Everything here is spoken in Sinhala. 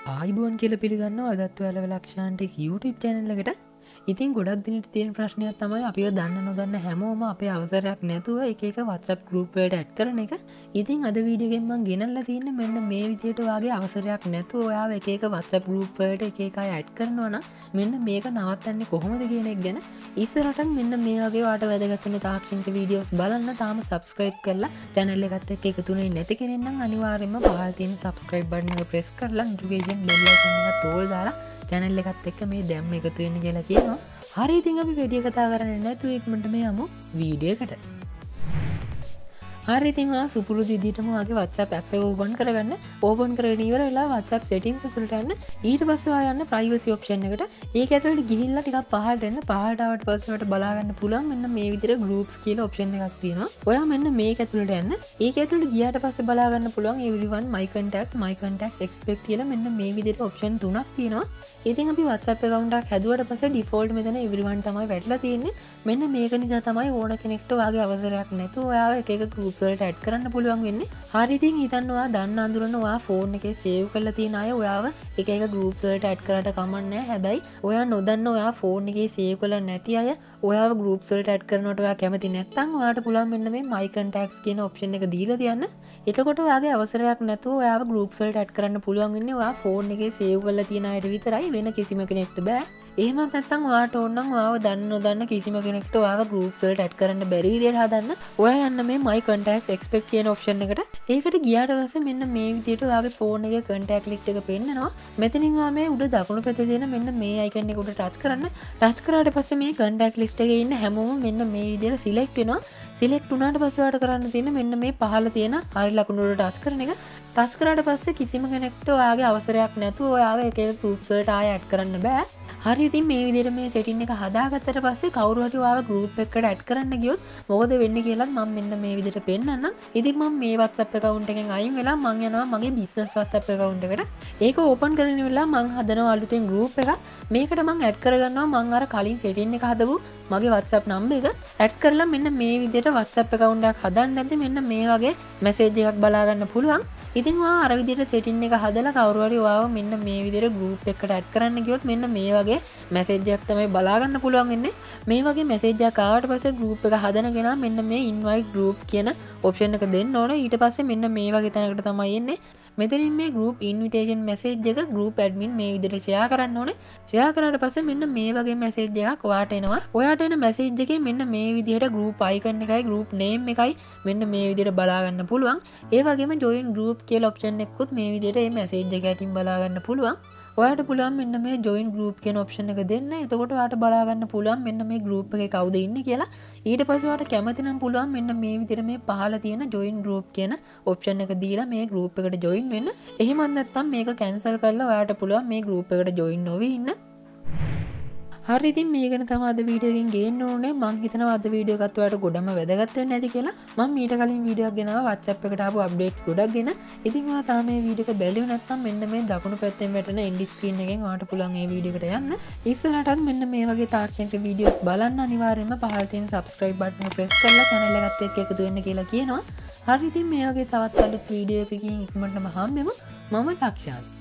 ආයිබෝන් කියල පිළිගන්න අදත්ව ඇල ලක්ෂාන්ට YouTube චැනල් එකට ඉතින් ගොඩක් දිනට තියෙන ප්‍රශ්නයක් තමයි අපිව දන්න නොදන්න හැමෝම අපේ අවසරයක් නැතුව එක WhatsApp group වලට ඇඩ් කරන එක. ඉතින් අද වීඩියෝ එකෙන් මම ගෙනල්ලා තියෙන්නේ මෙන්න මේ විදියට වාගේ අවසරයක් නැතුව ඔයාව එක WhatsApp group වලට එක අය ඇඩ් කරනවා නම් මෙන්න මේක නවත්තන්නේ කොහොමද කියන එක ගැන ඉස්සරහට මෙන්න මේ වගේ වාට වැදගත් වෙන තාක්ෂණික වීඩියෝස් බලන්න තාම subscribe කරලා channel එකත් එක්ක එකතු වෙන්නේ නැති කෙනෙක් නම් අනිවාර්යයෙන්ම පහළ තියෙන subscribe button එක press කරලා notification bell icon එක තෝල් දාලා channel එකත් එක්ක මේ දැම්ම එකතු වෙන්න කියලා කියනවා. හරි ඉතින් අපි වැඩි කතා කරන්නේ නැතුව ඉක්මනට මේ යමු වීඩියෝ එකට. හරි ඉතින් ඔයා සුපුරුදු විදිහටම ඔයාගේ WhatsApp app එක ඕපන් කරගන්න. ඕපන් කරගෙන ඉවර වෙලා WhatsApp settings එකට යන්න. ඊට පස්සේ ඔයා යන්න privacy option එකට. ඒක ඇතුළට ගිහිල්ලා ටිකක් පහළට එන්න. පහළට ආවට පස්සේ ඔයාලට බලා ගන්න පුළුවන් මෙන්න මේ විදිහට groups කියලා option එකක් තියෙනවා. ඔයා මෙන්න මේක ඇතුළට යන්න. ඒක ඇතුළට ගියාට පස්සේ බලා ගන්න පුළුවන් everyone my contact expect කියලා මෙන්න මේ විදිහට option තුනක් තියෙනවා. ඉතින් අපි WhatsApp account එකක් හැදුවට පස්සේ default මෙතන everyone තමයි වැටලා තියෙන්නේ. මෙන්න මේක නිසා තමයි ඕන කෙනෙක්ට ඔයාගේ අවසරයක් නැතුව ඔයාව එක groups වලට ඇඩ් කරන්න පුළුවන් වෙන්නේ. හරි ඉතින් හිතන්න ඔයා දන්න අඳුරන ඔයා ෆෝන් එකේ සේව් කරලා තියෙන අය ඔයාව එක groups වලට ඇඩ් කරාට කමක් නැහැ. හැබැයි ඔයා නොදන්න ඔයා ෆෝන් එකේ සේව් කරලා නැති අය ඔයාව groups වලට ඇඩ් කරනවට ඔයා කැමති නැත්නම් ඔයාට පුළුවන් මෙන්න මේ my contacts කියන option එක දීලා තියන්න. එතකොට ඔයාගේ අවසරයක් නැතුව ඔයාව groups වලට ඇඩ් කරන්න පුළුවන් වෙන්නේ ඔයා ෆෝන් එකේ සේව් කරලා තියෙන අයට විතරයි, වෙන කිසිම කෙනෙක්ට බෑ. එහෙමත් නැත්නම් ඔයාට ඕන නම් ඔයාව දන්න නොදන්න කිසිම කෙනෙක්ට ඔයාව groups වලට ඇඩ් කරන්න බැරි විදියට හදන්න ඔයා යන්න මේ my contacts expect කියන option එකට. ඒකට ගියාට පස්සේ මෙන්න මේ විදියට ඔයාගේ phone එකේ contact list එක පෙන්නනවා. මෙතනින් ඔයා මේ උඩ දකුණු පැත්තේ තියෙන මෙන්න මේ icon එක උඩ touch කරන්න. touch කරාට පස්සේ මේ contact list එකේ ඉන්න හැමෝම මෙන්න මේ විදියට select වෙනවා. select වුණාට පස්සේ ඔයාට කරන්න තියෙන මෙන්න මේ පහළ තියෙන හරි ලකුණු වලට touch කරන එක. touch කරාට පස්සේ කිසිම කෙනෙක්ට ඔයාගේ අවසරයක් නැතුව ඔයාව එක groups වලට ආයෙ add කරන්න බෑ. හරි ඉතින් මේ විදිහට මේ setting එක හදාගත්තට පස්සේ කවුරු හරි ඔයාව group එකකට add කරන්න ගියොත් මොකද වෙන්නේ කියලා මම මෙන්න මේ විදිහට පෙන්නන්නම්. ඉතින් මම මේ WhatsApp account එකෙන් අයින් වෙලා මම යනවා මගේ business WhatsApp account එකට. ඒක open කරගෙන ඉවරලා මම හදනවා අලුතෙන් group එකක්. මේකට මම add කරගන්නවා මම අර කලින් setting එක හදපු මගේ WhatsApp number එක add කරලා මෙන්න මේ විදිහට WhatsApp account එකක් හදන්න නැද්ද මෙන්න මේ වගේ message එකක් බලා ගන්න පුළුවන්. ඉතින් ඔයා අර විදිහට setting එක හදලා කවුරු හරි ඔයාව මෙන්න මේ විදිහට group එකකට add කරන්න ගියොත් මෙන්න මේ වගේ message එකක් තමයි බලා ගන්න පුළුවන් වෙන්නේ. මේ වගේ message එකක් ආවට පස්සේ group එක හදනගෙන මෙන්න මේ invite group කියන option එක දෙන්න ඕන. ඊට පස්සේ මෙන්න මේ වගේ තැනකට තමයි එන්නේ. මෙතනින් මේ group invitation message එක group admin මේ විදිහට share කරන්න ඕනේ. share කරාට පස්සේ මෙන්න මේ වගේ message එකක් ඔයාට එනවා. ඔයාට එන message එකේ මෙන්න මේ විදිහට group icon එකයි group name එකයි මෙන්න මේ විදිහට බලා ගන්න පුළුවන්. ඒ වගේම join group කියලා option එකකුත් මේ විදිහට මේ message එක යටින් බලා ගන්න පුළුවන්. ඔයාට පුළුවන් මෙන්න මේ join group කියන option එක දෙන්න. එතකොට ඔයාට බලා ගන්න පුළුවන් මෙන්න මේ group එකේ කවුද ඉන්නේ කියලා. ඊට පස්සේ ඔයාට කැමති නම් පුළුවන් මෙන්න මේ විදිහට මේ පහළ තියෙන join group කියන option එක දීලා මේ group එකට join වෙන්න. එහෙමත් නැත්නම් මේක cancel කරලා ඔයාට පුළුවන් මේ group එකට join නොවී ඉන්න. හරි ඉතින් මේ ගැන තමයි අද වීඩියෝ එකෙන් ගේන්න ඕනේ. මම හිතනවා අද වීඩියෝ එකත් ඔයාලට ගොඩම වැදගත් වෙන්නේ නැති කියලා. මම ඊට කලින් වීඩියෝ එකක් ගෙනාවා WhatsApp එකට ආපු අප්ඩේට්ස් ගොඩක් ගෙන. ඉතින් ඔයා තාම මේ වීඩියෝ එක බැලුවේ නැත්නම් මෙන්න මේ දකුණු පැත්තෙන් වැටෙන end screen එකෙන් ඔයාලට පුළුවන් මේ වීඩියෝ එකට යන්න. ඉස්සරහටත් මෙන්න මේ වගේ තාක්ෂණික වීඩියෝස් බලන්න අනිවාර්යයෙන්ම පහළ තියෙන subscribe button එක press කරලා channel එකත් එක්ක එකතු වෙන්න කියලා කියනවා. හරි ඉතින් මේ වගේ තවත් අලුත් වීඩියෝ එකකින් ඉක්මනටම හම්බෙමු. මම ලක්ෂාන්.